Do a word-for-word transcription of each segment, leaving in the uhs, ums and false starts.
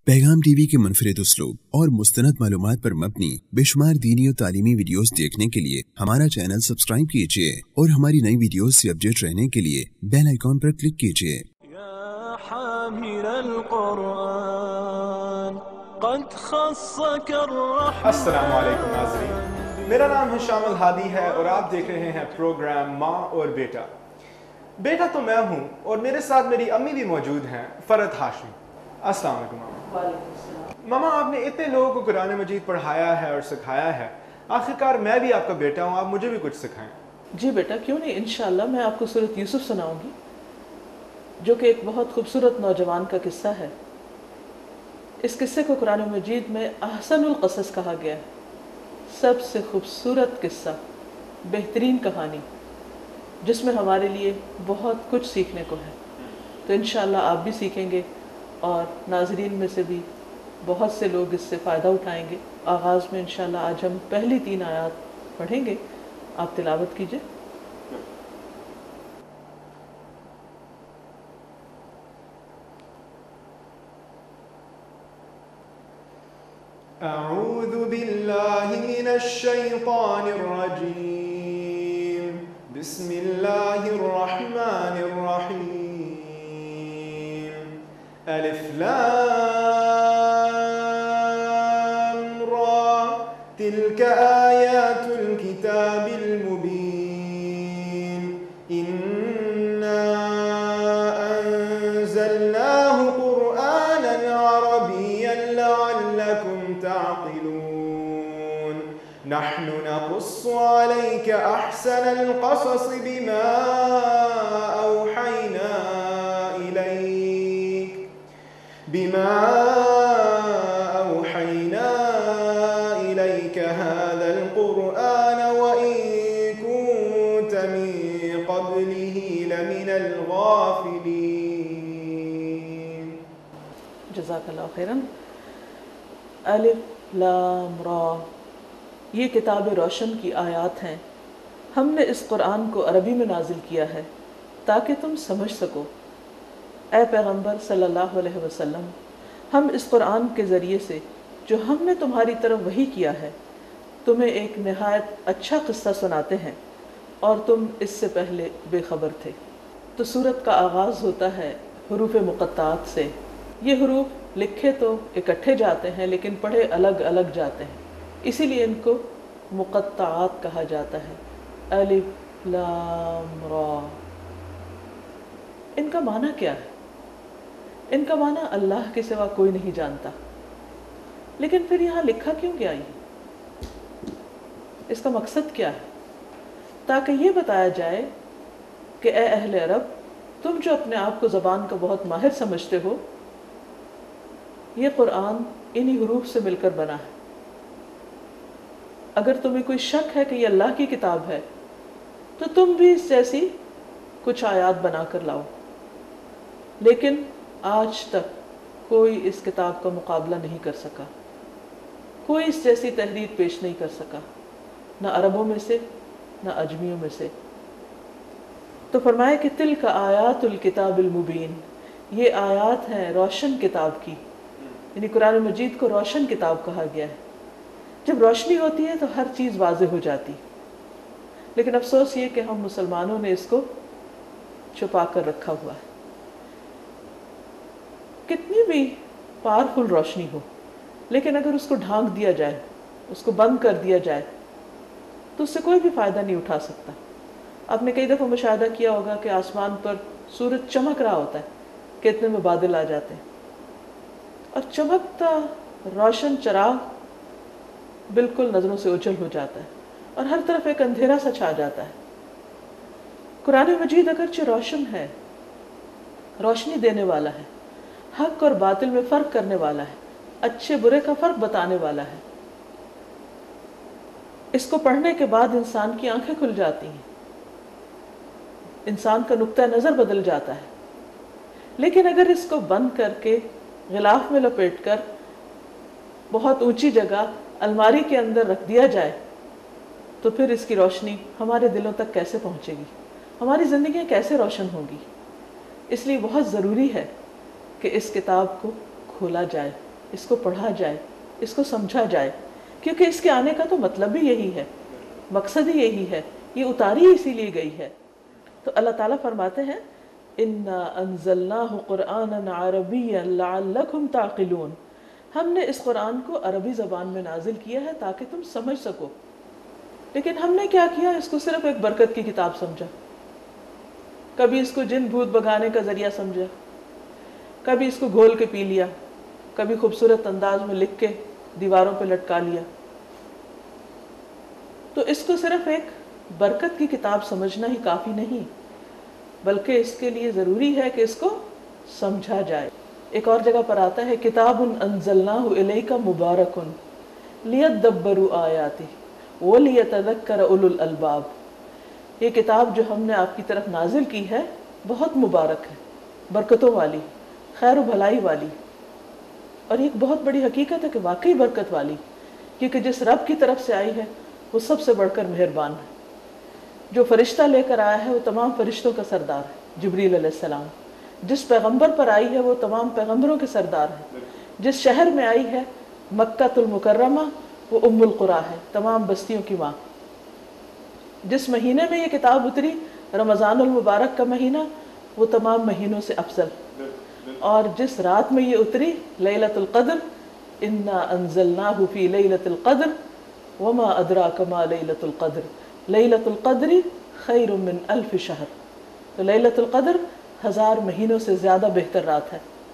पैगाम टीवी के मुनफरिद उसलूब और मुस्तनद मालूमात पर मबनी बेशुमार दीनी और तालीमी वीडियोस देखने के लिए हमारा चैनल सब्सक्राइब कीजिए और हमारी नई वीडियोस से अपडेट रहने के लिए बेल आइकॉन पर क्लिक कीजिए। अस्सलाम वालेकुम नाज़रीन, मेरा नाम है शामिल हादी है और आप देख रहे हैं प्रोग्राम माँ और बेटा। बेटा तो मैं हूँ और मेरे साथ मेरी अम्मी भी मौजूद हैं, फरहत हाशमी। अस्सलाम वालेकुम मामा। मामा, आपने इतने लोगों को कुरान मजीद पढ़ाया है और सिखाया है, आखिरकार मैं भी आपका बेटा हूँ, आप मुझे भी कुछ सिखाएं। जी बेटा, क्यों नहीं, इंशाअल्लाह मैं आपको सूरत यूसुफ सुनाऊंगी, जो कि एक बहुत खूबसूरत नौजवान का किस्सा है। इस किस्से को कुरान मजीद में अहसनुल क़सस कहा गया है, सबसे खूबसूरत किस्सा, बेहतरीन कहानी, जिसमें हमारे लिए बहुत कुछ सीखने को है। तो इंशाअल्लाह आप भी सीखेंगे और नाज़रीन में से भी बहुत से लोग इससे फ़ायदा उठाएंगे। आगाज़ में इंशाअल्लाह आज हम पहली तीन आयत पढ़ेंगे, आप तिलावत कीजिए। अऊज़ु बिल्लाहि मिनश शैतानिर रजीम, बिस्मिल्लाहिर रहमानिर रहीम। अलिफ लाम रा, तिल्क आयातुल किताबिल मुबीन, इन्ना अंज़लनाहु क़ुरआनन अरबिय्यन लअल्लकुम ताक़िलून। नहनु नक़ुस्सु अलैका अहसनल क़सस बिमा औहैना इलैक बिमा औहैना इलैक हाज़ल क़ुरआन व इन कुन्त मिन क़ब्लिही लमिनल गाफ़िलीन। जज़ाकल्लाहु खैरन। अलिफ लाम रा, ये किताब रोशन की आयात हैं। हमने इस कुरान को अरबी में नाजिल किया है ताकि तुम समझ सको। ए पैगंबर सल्लल्लाहु अलैहि वसल्लम, हम इस कुरान के ज़रिए से जो हमने तुम्हारी तरफ वही किया है, तुम्हें एक नहायत अच्छा किस्सा सुनाते हैं और तुम इससे पहले बेखबर थे। तो सूरत का आगाज़ होता है हरूफ मुक़त्तात से। ये हरूफ लिखे तो इकट्ठे जाते हैं लेकिन पढ़े अलग अलग जाते हैं, इसीलिए इनको मुक़त्तात कहा जाता है। अलिफ लाम रा, इनका माना क्या है? इनका माना अल्लाह के सिवा कोई नहीं जानता। लेकिन फिर यहाँ लिखा क्यों गया? ये इसका मकसद क्या है? ताकि ये बताया जाए कि ए अहले अरब, तुम जो अपने आप को ज़बान का बहुत माहिर समझते हो, ये कुरान इन्हीं हुरूफ से मिलकर बना है। अगर तुम्हें कोई शक है कि ये अल्लाह की किताब है, तो तुम भी इस जैसी कुछ आयात बना कर लाओ। लेकिन आज तक कोई इस किताब का मुकाबला नहीं कर सका, कोई इस जैसी तहरीर पेश नहीं कर सका, न अरबों में से न अजमियों में से। तो फरमाया कि तिल्क आयातुल किताबिल मुबीन, ये आयात हैं रोशन किताब की, यानी कुरान मजीद को रोशन किताब कहा गया है। जब रोशनी होती है तो हर चीज़ वाज़ेह हो जाती। लेकिन अफसोस ये कि हम मुसलमानों ने इसको छुपा कर रखा हुआ है। कितनी भी पावरफुल रोशनी हो, लेकिन अगर उसको ढांक दिया जाए, उसको बंद कर दिया जाए, तो उससे कोई भी फ़ायदा नहीं उठा सकता। आपने कई दफ़ा मुशाहिदा किया होगा कि आसमान पर सूरज चमक रहा होता है कि इतने में बादल आ जाते हैं और चमकता रोशन चराग बिल्कुल नज़रों से ओझल हो जाता है और हर तरफ एक अंधेरा सा छा जाता है। कुरान मजीद अगरचे रोशन है, रोशनी देने वाला है, हक और बातिल में फ़र्क करने वाला है, अच्छे बुरे का फ़र्क बताने वाला है। इसको पढ़ने के बाद इंसान की आंखें खुल जाती हैं, इंसान का नुक्ता नज़र बदल जाता है। लेकिन अगर इसको बंद करके गिलाफ में लपेट कर बहुत ऊंची जगह अलमारी के अंदर रख दिया जाए, तो फिर इसकी रोशनी हमारे दिलों तक कैसे पहुंचेगी, हमारी ज़िंदगियाँ कैसे रोशन होंगी। इसलिए बहुत ज़रूरी है कि इस किताब को खोला जाए, اس کو پڑھا جائے، اس کو سمجھا جائے، کیونکہ اس کے آنے کا تو مطلب بھی یہی ہے، مقصد ہی یہی ہے، یہ اتاری اسی لیے گئی ہے۔ تو اللہ تعالیٰ فرماتے ہیں اِنَّا أَنزَلْنَاهُ قُرْآنًا عَرَبِيًّا لَعَلَّكُمْ تَعْقِلُونَ، ہم نے اس قرآن کو عربی زبان میں نازل کیا ہے تاکہ تم سمجھ سکو۔ لیکن ہم نے کیا کیا؟ اس کو صرف ایک برکت کی کتاب سمجھا، کبھی اس کو جن بھوت بگانے کا ذریعہ سمجھا، کبھی اس کو گھول کے پی لیا، کبھی خوبصورت انداز میں لکھ کے دیواروں پہ لٹکا لیا۔ تو اس کو صرف ایک برکت کی کتاب سمجھنا ہی کافی نہیں، بلکہ اس کے لیے ضروری ہے کہ اس کو سمجھا جائے۔ ایک اور جگہ پر آتا ہے کتاب انزلناہ الیک مبارک لیدبروا آیاتہ ولیتذکر اولو الالباب، یہ کتاب جو ہم نے آپ کی طرف نازل کی ہے بہت مبارک ہے، برکتوں والی، خیر و بھلائی والی، اور یہ ایک بہت بڑی حقیقت ہے کہ واقعی برکت والی، کیونکہ جس رب کی طرف سے آئی ہے وہ سب سے بڑھ کر مہربان ہے۔ جو فرشتہ لے کر آیا ہے وہ تمام فرشتوں کا سردار ہے، جبریل علیہ السلام۔ جس پیغمبر پر آئی ہے وہ تمام پیغمبروں کے سردار ہے۔ جس شہر میں آئی ہے مکہ المکرمہ، وہ ام القریٰ ہے، تمام بستیوں کی ماں۔ جس مہینے میں یہ کتاب اتری، رمضان المبارک کا مہینہ، وہ تمام مہینوں سے افضل۔ اور جس رات میں یہ اتری، لیلۃ القدر، انا انزلناہ فی لیلۃ القدر وما ادراک ما لیلۃ القدر لیلۃ القدر خیر من الف شہر، تو لیلۃ القدر ہزار مہینوں سے زیادہ بہتر رات ہے۔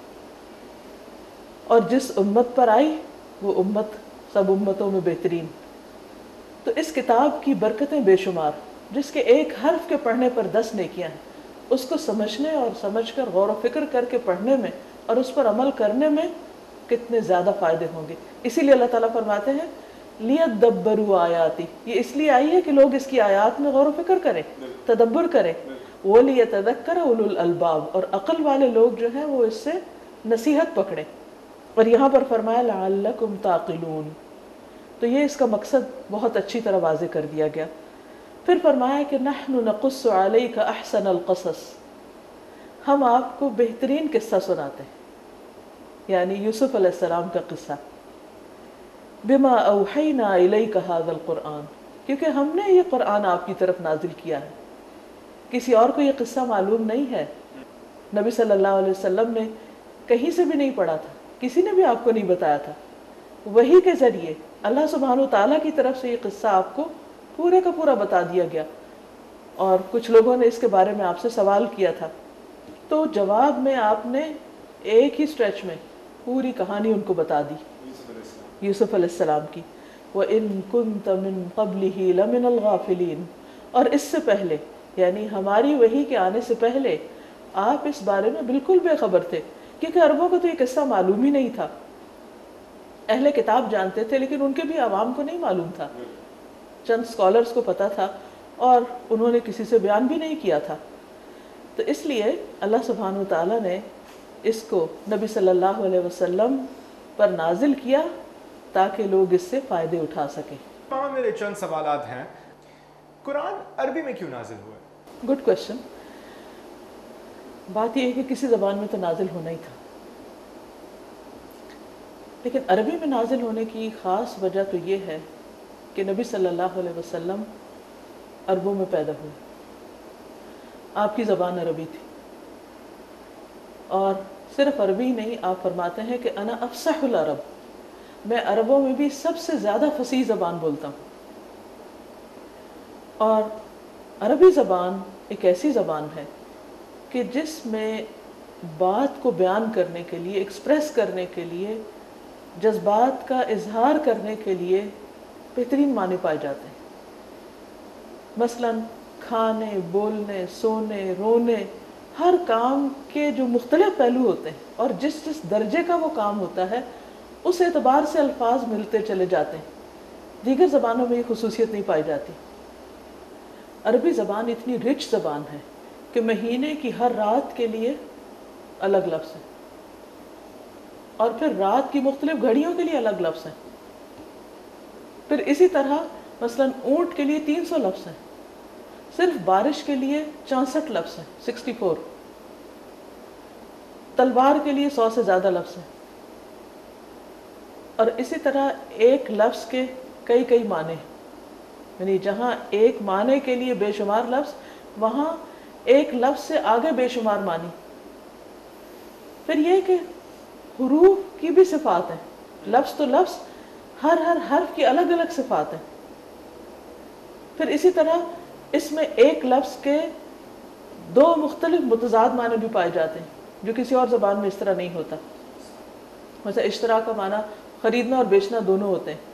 اور جس امت پر آئی وہ امت سب امتوں میں بہترین۔ تو اس کتاب کی برکتیں بے شمار، جس کے ایک حرف کے پڑھنے پر دس نیکیاں ہیں۔ اس کو سمجھنے اور سمجھ کر غور و فکر کر کے پڑھنے میں اور اس پر عمل کرنے میں کتنے زیادہ فائدے ہوں گے۔ اسی لیے اللہ تعالیٰ فرماتے ہیں لیدبروا آیاتی، یہ اس لیے آئی ہے کہ لوگ اس کی آیات میں غور و فکر کریں، تدبر کریں۔ وَلِيَتَذَكَّرَ أُولُو الْأَلْبَابِ، اور عقل والے لوگ جو ہیں وہ اس سے نصیحت پکڑیں۔ اور یہاں پر فرمایا لَعَلَّكُمْ تَعْقِلُونَ، تو یہ اس کا مقصد بہت اچھی طرح واضح کر دیا گیا۔ پھر فرمایا کہ نَحْنُ نَقُصُّ عَلَيْكَ أَحْسَنَ الْقَصَصِ، ہم آپ کو بہترین قصہ سناتے ہیں، یعنی یوسف علیہ السلام کا قصہ۔ بِمَا أَوْحَيْنَا إِلَيْكَ هَذَا الْقُرْآنَ، کیونکہ ہم نے یہ قرآن آپ کی طرف نازل کیا ہے، کسی اور کو یہ قصہ معلوم نہیں ہے۔ نبی صلی اللہ علیہ وسلم نے کہیں سے بھی نہیں پڑھا تھا، کسی نے بھی آپ کو نہیں بتایا تھا، وحی کے ذریعے اللہ سبحانہ و تعالیٰ کی طرف سے یہ قصہ آپ کو پورے کا پورا بتا دیا گیا۔ اور کچھ لوگوں نے اس کے بارے میں آپ سے سوال کیا تھا، تو جواب میں آپ نے ایک ہی سٹریچ میں پوری کہانی ان کو بتا دی یوسف علیہ السلام کی۔ وَإِن كُنْتَ مِن قَبْلِهِ لَمِنَ الْغَافِلِينَ، اور اس سے پہلے یعنی ہماری وحی کے آنے سے پہلے آپ اس بارے میں بالکل بے خبر تھے، کیونکہ عربوں کو تو یہ قصہ معلوم ہی نہیں تھا۔ اہل کتاب جانتے تھے لیکن ان کے بھی عوام کو نہیں معلوم تھا، چند اسکالرز کو پتا تھا اور انہوں نے کسی سے بیان بھی نہیں کیا تھا۔ تو اس لیے اللہ سبحانہ وتعالیٰ نے اس کو نبی صلی اللہ علیہ وسلم پر نازل کیا تاکہ لوگ اس سے فائدے اٹھا سکیں۔ ہاں، میرے چند سوالات ہیں۔ قرآن عربی میں کیوں نازل ہوا ہے؟ Good question. بات یہ ہے کہ کسی زبان میں تو نازل ہونا ہی تھا، لیکن عربی میں نازل ہونے کی خاص وجہ تو یہ ہے کہ نبی صلی اللہ علیہ وسلم عربوں میں پیدا ہوئے، آپ کی زبان عربی تھی، اور صرف عربی نہیں، آپ فرماتے ہیں کہ انا افصح العرب، میں عربوں میں بھی سب سے زیادہ فصیح زبان بولتا ہوں۔ اور عربی زبان ایک ایسی زبان ہے کہ جس میں بات کو بیان کرنے کے لیے، ایکسپریس کرنے کے لیے، جذبات کا اظہار کرنے کے لیے بہترین معنی پائے جاتے ہیں۔ مثلاً کھانے، بولنے، سونے، رونے، ہر کام کے جو مختلف پہلو ہوتے ہیں اور جس جس درجے کا وہ کام ہوتا ہے اس اعتبار سے الفاظ ملتے چلے جاتے ہیں، دیگر زبانوں میں یہ خصوصیت نہیں پائی جاتی۔ عربی زبان اتنی رچ زبان ہے کہ مہینے کی ہر رات کے لیے الگ لفظ ہیں، اور پھر رات کی مختلف گھڑیوں کے لیے الگ لفظ ہیں۔ پھر اسی طرح مثلاً اونٹ کے لیے تین سو لفظ ہیں، صرف بارش کے لیے چونسٹھ لفظ ہیں، سکسٹی فور، تلوار کے لیے سو سے زیادہ لفظ ہیں، اور اسی طرح ایک لفظ کے کئی کئی معنی، یعنی جہاں ایک معنی کے لیے بے شمار لفظ، وہاں ایک لفظ سے آگے بے شمار معنی۔ پھر یہ کہ حروف کی بھی صفات ہیں، لفظ تو لفظ، ہر ہر حرف کی الگ الگ صفات ہیں۔ پھر اسی طرح اس میں ایک لفظ کے دو مختلف متضاد معنی بھی پائے جاتے ہیں جو کسی اور زبان میں اس طرح نہیں ہوتا۔ مثلا اشترا کا معنی خریدنا اور بیچنا دونوں ہوتے ہیں۔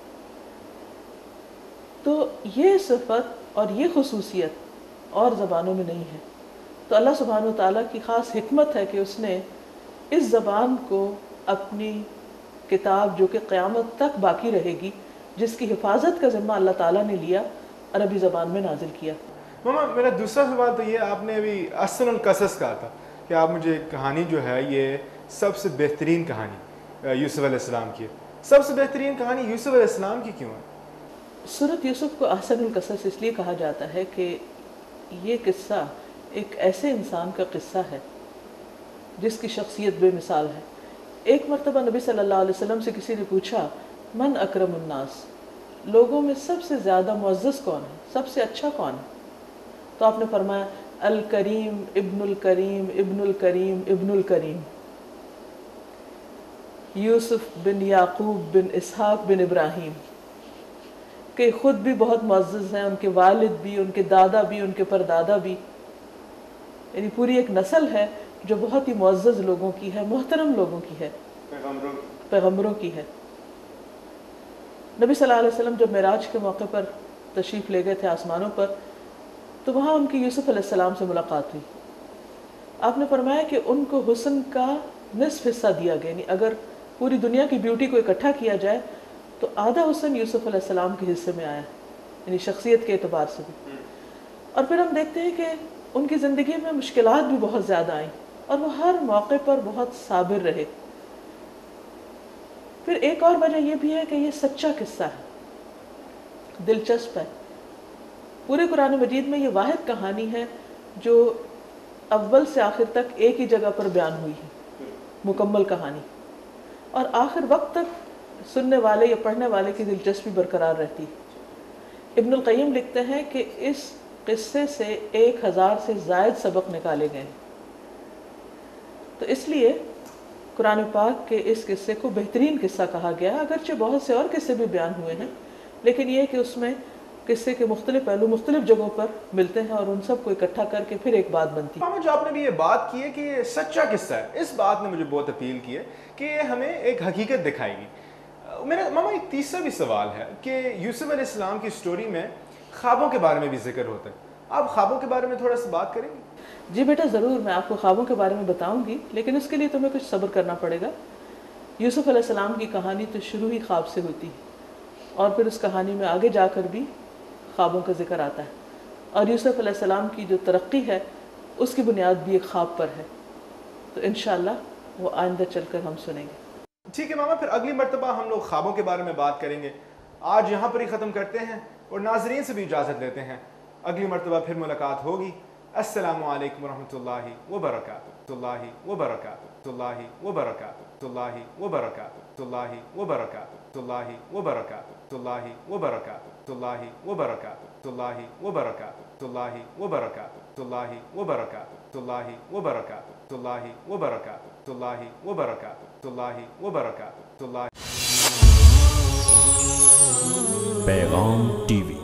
تو یہ صفت اور یہ خصوصیت اور زبانوں میں نہیں ہے۔ تو اللہ سبحانہ و تعالیٰ کی خاص حکمت ہے کہ اس نے اس زبان کو اپنی کتاب جو کہ قیامت تک باقی رہے گی، جس کی حفاظت کا ذمہ اللہ تعالیٰ نے لیا، عربی زبان میں نازل کیا۔ ماما میرا دوسرا سوال تو یہ، آپ نے ابھی احسن القصص کہا تھا کہ آپ مجھے کہانی جو ہے یہ سب سے بہترین کہانی یوسف علیہ السلام کی ہے، سب سے بہترین کہانی یوسف علیہ السلام کی کیوں ہے؟ سورۃ یوسف کو احسن القصص اس لیے کہا جاتا ہے کہ یہ قصہ ایک ایسے انسان کا قصہ ہے جس کی شخصیت بے مثال ہے۔ ایک مرتبہ نبی صلی اللہ علیہ وسلم سے کسی نے پوچھا، من اکرم الناس، لوگوں میں سب سے زیادہ معزز کون ہے، سب سے اچھا کون ہے؟ تو آپ نے فرمایا الکریم ابن الکریم ابن الکریم ابن الکریم، یوسف بن یعقوب بن اسحاق بن ابراہیم، کہ خود بھی بہت معزز ہیں، ان کے والد بھی، ان کے دادا بھی، ان کے پردادا بھی، یعنی پوری ایک نسل ہے جو بہت ہی معزز لوگوں کی ہے، محترم لوگوں کی ہے، پیغمبروں کی ہے۔ نبی صلی اللہ علیہ وسلم جب معراج کے موقع پر تشریف لے گئے تھے آسمانوں پر، تو وہاں ان کی یوسف علیہ السلام سے ملاقات ہوئی۔ آپ نے فرمایا کہ ان کو حسن کا نصف حصہ دیا گیا، یعنی اگر پوری دنیا کی بیوٹی کو اکٹھا کیا جائے تو آدھا حسن یوسف علیہ السلام کے حصے میں آیا، یعنی شخصیت کے اعتبار سے بھی۔ اور پھر ہم دیکھتے ہیں کہ ان کی زندگی میں مشکلات بھی بہت زیادہ آئیں اور وہ ہر موقع پر بہت صابر رہے۔ پھر ایک اور وجہ یہ بھی ہے کہ یہ سچا قصہ ہے، دلچسپ ہے۔ پورے قرآن مجید میں یہ واحد کہانی ہے جو اول سے آخر تک ایک ہی جگہ پر بیان ہوئی ہے، مکمل کہانی، اور آخر وقت تک سننے والے یا پڑھنے والے کی دلچسپی برقرار رہتی۔ ابن القیم لکھتے ہیں کہ اس قصے سے ایک ہزار سے زائد سبق نکالے گئے، تو اس لیے قرآن پاک کے اس قصے کو بہترین قصہ کہا گیا، اگرچہ بہت سے اور قصے بھی بیان ہوئے ہیں، لیکن یہ کہ اس میں قصے کے مختلف پہلو مختلف جگہوں پر ملتے ہیں اور ان سب کو اکٹھا کر کے پھر ایک بات بنتی ہے۔ ماما جو آپ نے بھی یہ بات کی ہے کہ یہ سچا قصہ ہے، اس بات نے مجھے بہت اپیل کی ہے کہ یہ ہمیں ایک حقیقت دکھائے گی۔ میرا ماما ایک تیسرا بھی سوال ہے کہ یوسف علیہ السلام کی سٹوری میں خوابوں کے بارے میں بھی ذکر ہوتا ہے، آپ خوابوں کے بارے میں تھوڑا سا بات کریں گے؟ جی بیٹا ضرور، میں آپ کو خوابوں کے بارے میں بتاؤں گی، لیکن اس کے لیے تمہیں کچھ صبر کرنا پڑے گا۔ یوسف علیہ السلام کی کہانی تو شروع ہی خواب سے ہوتی ہے، اور پھر اس کہانی میں آگے جا کر بھی خوابوں کا ذکر آتا ہے، اور یوسف علیہ السلام کی جو ترقی ہے اس کی بنیاد بھی ایک خواب پر ہے، تو انشاءاللہ وہ آئندہ چل کر ہم سنیں گے۔ ٹھیک ہے ماما، پھر اگلی مرتبہ ہم لوگ خوابوں کے بارے میں بات کریں گے۔ آج یہاں پر ہی ختم کرتے ہیں اور ناظرین سے بھی اجازت لیتے ہیں، اگلی مرتبہ پھر ملاقات ہوگی۔ السلام علیکم ورحمۃ اللہ وبرکاتہ، اللہ وبرکاتہ، اللہ وبرکاتہ، اللہ وبرکاتہ، اللہ وبرکاتہ، اللہ وبرکاتہ، اللہ وبرکاتہ، اللہ وبرکاتہ، اللہ وبرکاتہ، اللہ وبرکاتہ، اللہ وبرکاتہ، اللہ وبرکاتہ، اللہ وبرکاتہ، اللہ وبرکاتہ، اللہ وبرکاتہ، اللہ۔ پیغام ٹی وی